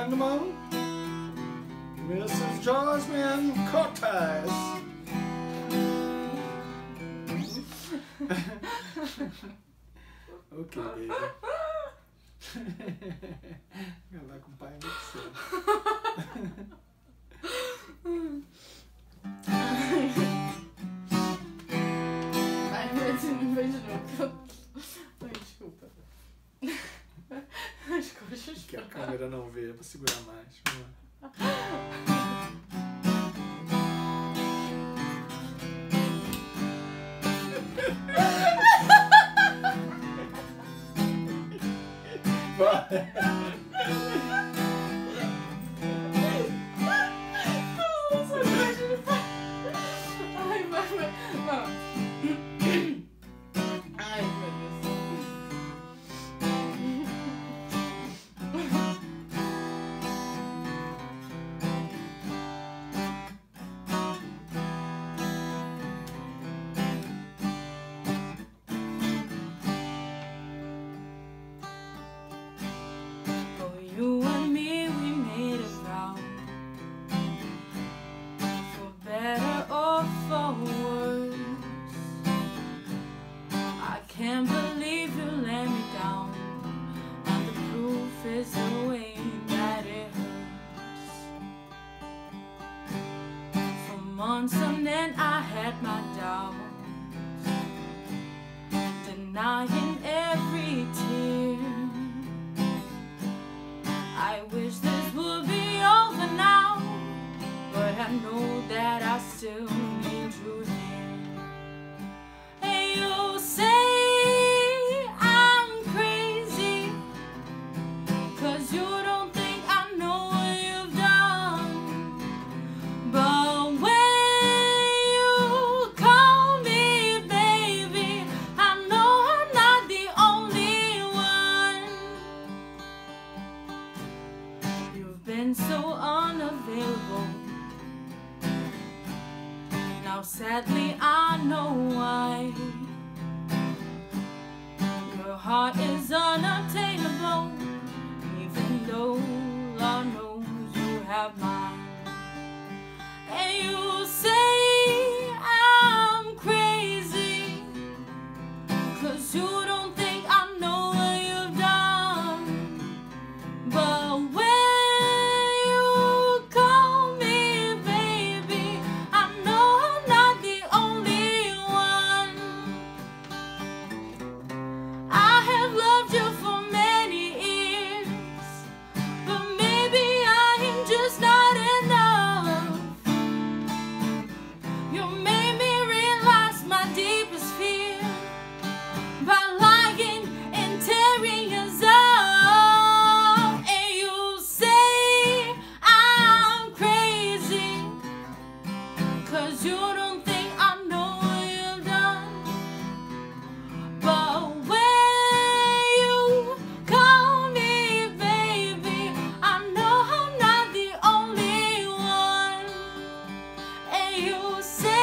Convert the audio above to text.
gentlemen, Mrs. Jasmine Cortez. Ok, baby. Ela com o pai no céu. Ai, não vejo não. Ai, desculpa. As coxas. Que a câmera não vê, é pra segurar mais. Vamos lá. Ai, vai. Ai, meu Deus. For you and me, we made a vow, for better or for worse. I can't believe you let me down, and the proof is the way that it hurts. For months on end, I had my doubts, denying every tear. I wish this would be over now, but I know that I still need you here. And you say I'm crazy, 'cause you don't think I know what you've done. But when you call me baby, I know I'm not the only one. You've been so unavailable. Now sadly I know why. Your heart is unattainable, even though Lord knows you have mine. And you say I'm crazy, 'cause you don't think I know what you've done. But when you call me baby, I know I'm not the only one. I have loved you for many years, but maybe I am just not enough. You made me realize my deepest fear by lying and tearing us up. And you say I'm crazy, 'cause you don't think I know what you've done. But when you call me baby, I know I'm not the only one. And you say